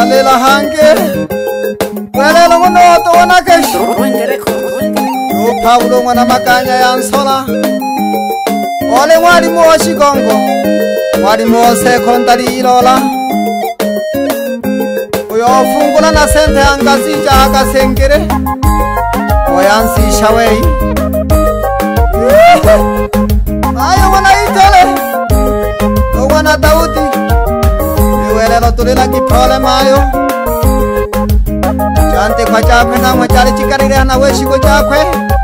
Alela hange Welela ngonoto wana kesho Paulo mwana makanya ya nsola Ole mwalimu wa shigongo Mwalimu wa sekondari ilola Uyo fungula na sente angazija agasengere Oyansisha wei Ayo wana itele Wana Daudi Iwelelo tulila kipole mayo Chante kwa chakwe na mwachari chikarire hana weshiko chakwe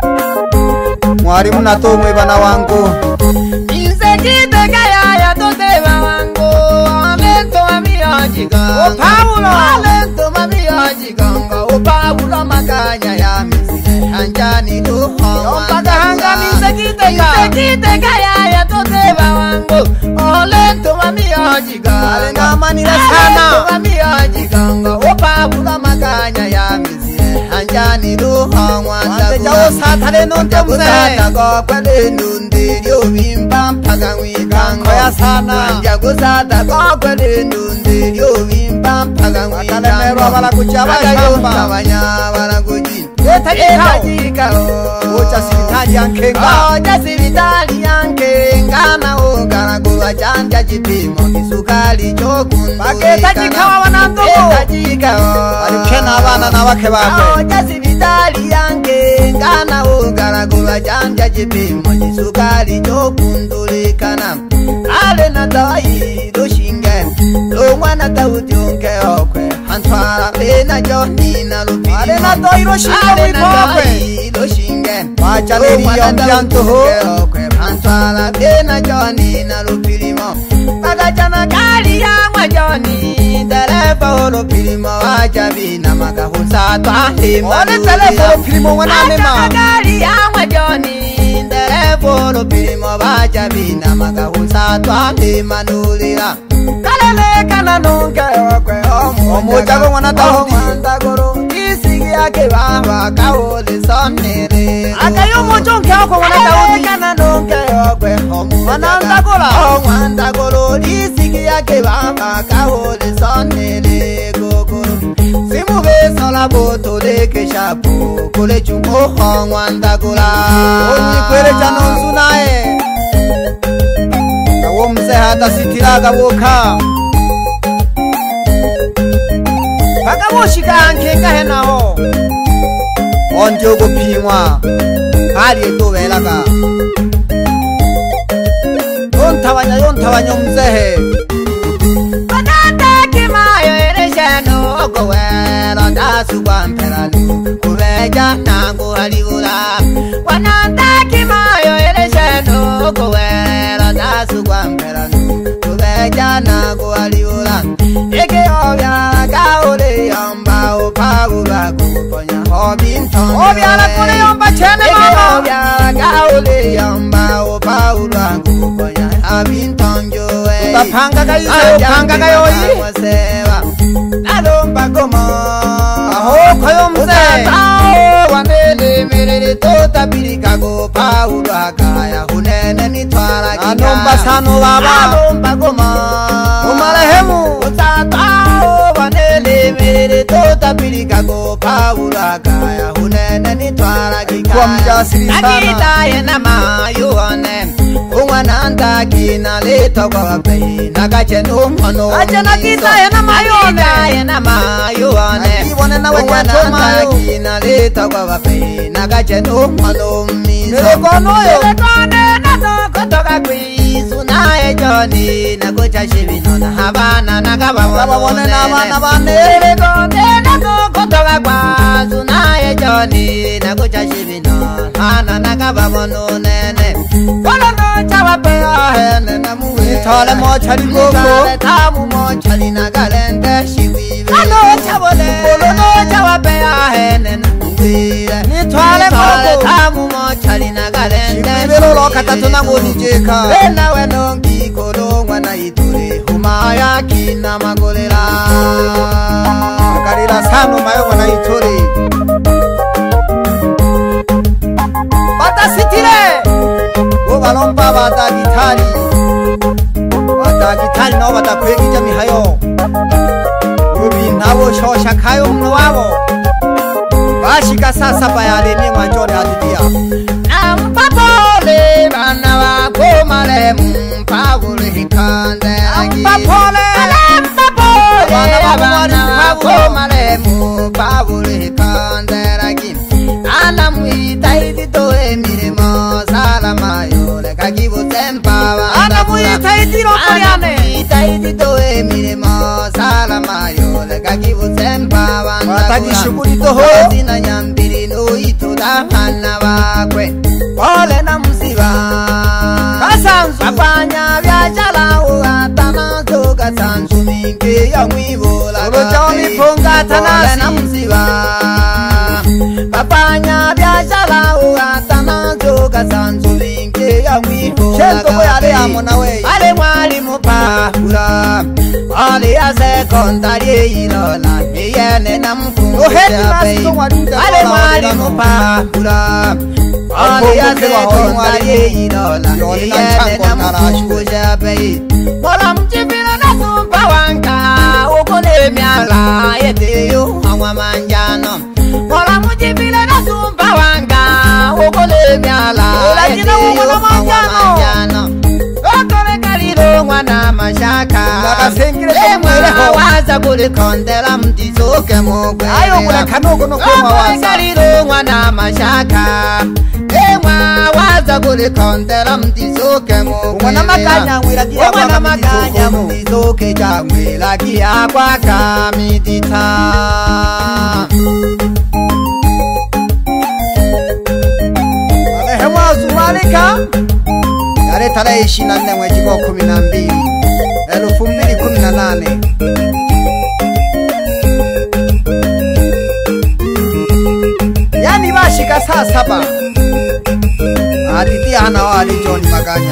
Mwarimu na tumwe bana wangu Insekite kaya ya toteba wangu Alento mamia jiganga O Paulo Alento mamia jiganga O Paulo makanya ya misi Hanjani duho Yompaka hangani Insekite kaya ya toteba wangu Alento mamia jiganga Alenga manira sana Alento mamia jiganga O Paulo makanya ya misi Hanjani duho Wante jao satale nonte mse Ko kwele nundi yo bimba mpaga ngwikanga Koya sana Wanja kusata ko kwele nundi yo bimba mpaga ngwikanga Akalemerwa bala kuchaba shamba Akayomtabanya bala kuji Eta jikao Ucha sibitali yankenga Ucha sibitali yankenga Na ugara kuwa chanja jipimo Kisukali chokundulika Baketa jikawa wanandugu Eta jikao Alikena abana na wake bakwe Ucha sibitali yankenga Na ugara kuwa chanja jipimo Kisukali chokundulikana Ale na dawai doshinge Lomwana tauti unke okwe Hantwara pena joni na lupini Ale na doi doshinge wikokwe doshinge Wacha niliyo mjantuhu Hantwara pena joni na lupilimo Magachana kali ya mwajoni Dereva ulupilimo wacha bina makahusa twahima Ole telefo ulupilimo wanamema Magachana kali ya mwajoni Dereva ulupilimo wacha bina makahusa twahima nulira Kalele kana nunke okwe Omujago mwana Daudi Isigi yake baba kaole sonere Akayo mojonke wako mwana Daudi Kana nunke okwe Mwana Ndagora Mwana Ndagoro Isigi yake baba kaole sonere Gogoro Simu besola boto leke shapo Kule chungo Mwana Ndagora Onyi kwele janonzu nae Kawo mse hata sitiraga woka Baka woshika ankenga henao Ondio gupimwa Kali eto velaga Yontawanya mzehe Bananda kimayo ereshano Ogowelo ndasu kwa mperalu Kuveja nangu halivula Bananda kimayo ereshano Ogowelo ndasu kwa mperalu Kuveja nangu halivula Eke obya kaole yomba Upagula kuponya Hobinton Obyala kule yomba chene mama Eke obya kaole yomba Upagula kuponya Hobinton joe Utapanga kaise upanga kayoi Nalomba komo Aho kayo mze Utatao wamele merele tota bilika go Paulo akaya hunene nitwara kika Anomba sano baba Nalomba komo Umarehemu Utatao wamele merele tota bilika go Paulo akaya hunene nitwara kika Kwa mjasiri sana Nakita yena mayuone Uwananda kina leto kwa wapehi Nakachenu mhono Achana kita yena mayone yena mayuone Akiwane na wajato mayo kina leto kwa wapehi Nakachenu mhono miso Melekonoyo Melekone na toko toka kwisu Na ejoni na kucha shibino Na habana na Kababone na bana bane Melekone na toko toka kwasu Na ejoni na kucha shibino Hana na kababono nene Kolono chawa pea hene na muwe Itale mochari gogo Nitale tamu mochari na galende shiwiwe Kolono chawa pea hene na muwe Nitale gogo tamu mochari na galende Shiwiwe lolo katatu na ngonijeka Wena wenongi kolongwa na ituri Humaya kina magolera Karila sano mayo wana itori Bata sitile Ugalomba bata gitari Bata gitari nao bata kwegi jami hayo Rubin nabo shosha kayo mno wabo bashika sasa bayaleni mwanjoni hadidia Ampapole bana wako marehemu Pabule hikande Ampapole bana wako marehemu Pabule hikande ragi Anamuita ititoe mirimo salama yole kakibuze mpawa Anamuita itiro koryane Anamuita ititoe mirimo salama yole kakibuze mpawa Watakishukuri toho Zina nyambiri no itudahana wakwe Pole na msiba Kasanzu Papanya vyachala uatana Toka sanzu mingi ya mwibola Urojoni ponga tanasi Pole na msiba Papanya vyachala uatana Toka sanzu mingi ya mwibola Shento boyale amona wey Ale mwalimu pahula Ale ya sekondari ilola Miyene na mfungusha bei Ale mwalimu pahula Ale ya sekondari ilola Miyene na mfungusha bei Mola mchipila na sumpa wanka Ukule miala yeteyo hawa manjano Mola mchipila na sumpa wanka Ukule miala yeteyo hawa manjano Okole kalilo mwana mashaka Emwa waza kule kondela mtisoke mokwe Ayo kule kanuko no koma waza Okole kalilo mwana mashaka Emwa waza kule kondela mtisoke mokwe Umwana makanya mwila kia kwa Umwana makanya mtisoke changwila kia kwa kamitita Marehemu azumalika Yare tarehe 24 mwezi wa 12 2018 Yani bashika saa 7 Hadithi hana wali John Maganya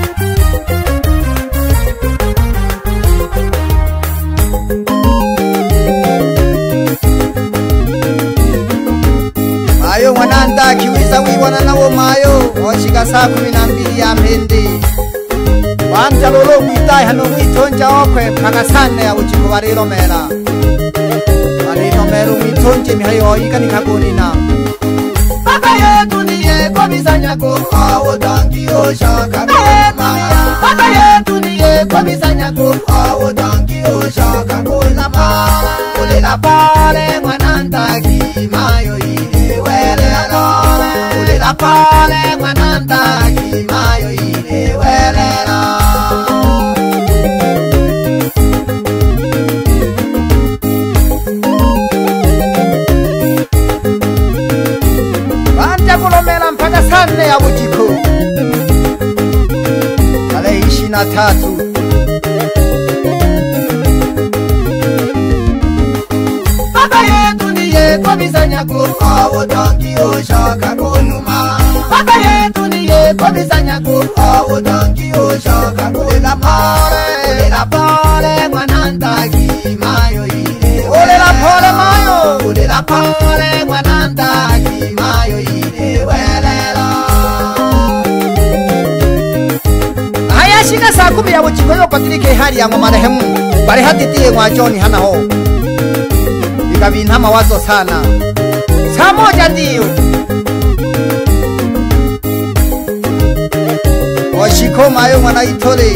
Mayo mwananda kiwiza wiwana nawo mayo Washika saa 12 ya mpende Wanja lolo mwitai hano mwitonja okwe Pakasane ya uchiko wariromera Wariromera mwitonje mihayo oika nikagunina Baba yetu niye komisanya kuhawo dangi oshaka kunama Baba yetu niye komisanya kuhawo dangi oshaka kunama Ulela pale mwanandaki mayo ile wele alole Ulela pale mwanandaki mayo ile wele alole Kulomela mpaka sane ya bujiko Tarehe 23 Baba yetu niye komisanya kuhawo dangi oshaka kunuma Baba yetu niye komisanya kuhawo dangi oshaka kunuma Ulela pole mwanandaki mayo ile Ulela pole mayo Ulela pole mwanandaki mayo ile welela Haya shika saa 10 ya bujiko yo patirike hali ya marehemu Bari hadithi mwa John hana ho Ikabinta mawazo sana Saa 1 ndiyo Oshiko mayo mwana itole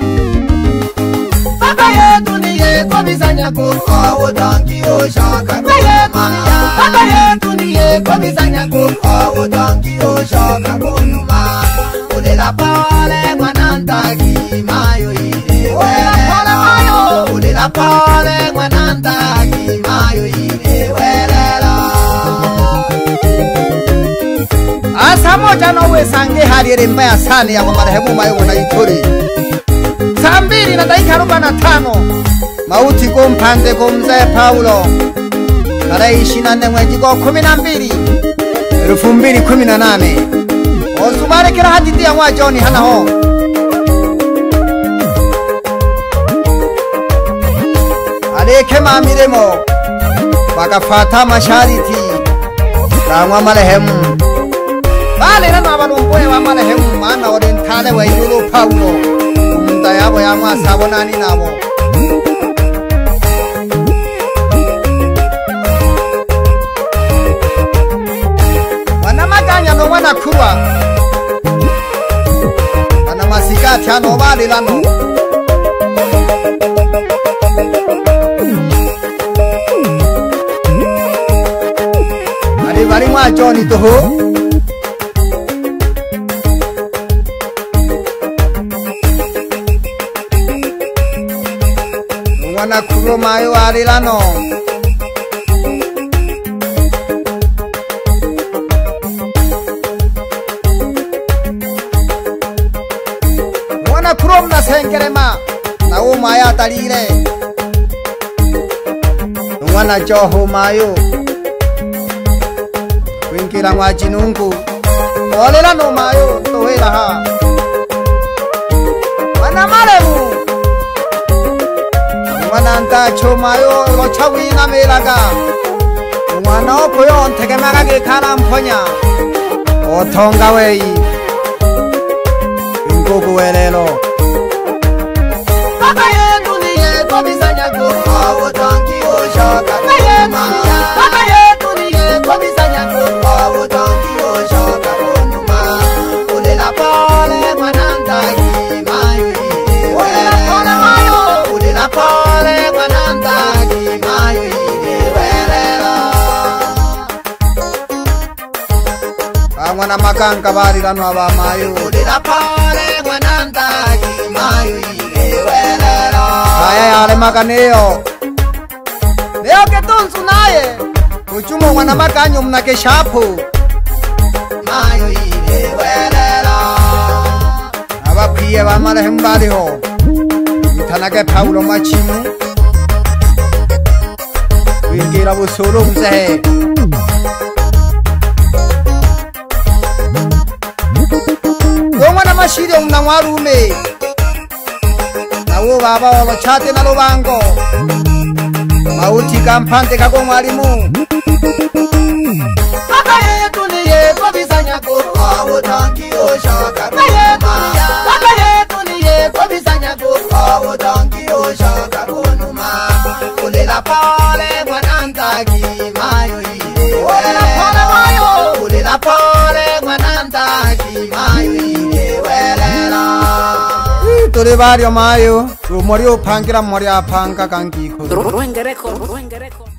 Baba yetu niye komisanya kuhawo dangi oshaka kunuma Baba yetu niye komisanya kuhawo dangi oshaka kunuma Ulela pole mwanandaki mayo ile welela mayo Ulela pole mwanandaki mayo ile welela Asa 1 nowe sange hali ere mbaya sana ya marehemu mayo mwana itole Saa 2 na dakika 45 Mauti kumpande kumzee Paulo Tarehe 24 mwezi wa 12 2018 Osumare kila hadithi ya mwa John hana ho Aleke mamiremo Bakafata mashariti Ramwa marehemu Bale nano abanumboye wa marehemu Mana orentale wa Irulo Paulo Umunda yabo ya mwa sabonani nabo mwana kurwa ana masikati ano bali lano bali mwa John toho mwana kurwa mayo ali lano mwana kurwa mna sengerema na umaya talire mwana joho mayo wingira mwa jinungu olela no mayo tohela ha mwana maremu mwana ntacho mayo lochawina melaga mwana okoyo ntegemaga gekana mponya othonga wei ingogo welelo baba yetu niye kobisanya ko otongi oshoka kayema baba yetu niye kobisanya ko otongi oshoka konuma ulela pole mwana ntaki mayo ulela pole mayo ulela pole mwana ntaki mayo welelo mwana makanga bali lano aba mayo ulela pole mwana ntaki mayo welelo aya ale makaneo leo ketonsu naye uchumo mwana makanyo mnake shapo mayo welelo abaphiye bamala hembaliho mthanake Paulo machimu wingira busolo mzehe mwana mashire mnamwarume nawo baba walochate na lubango mauti kampante kako mwalimu baba yetu niye kobisanya ko otongi oshoka baba yetu niye kobisanya ko otongi oshoka konuma ulela pole mwana ntaki mayo ulela pole mayo ulela pole mwana ntaki mayo welela tuli baryo mayo umori upangira mori apanga kangiko Ruengereko